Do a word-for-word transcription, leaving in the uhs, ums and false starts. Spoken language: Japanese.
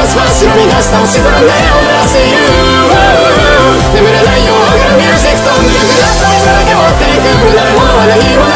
スは白に出した星空で踊らせている眠れないようなミュージックとぬるくなった水だけ追っていく無駄なものは何もない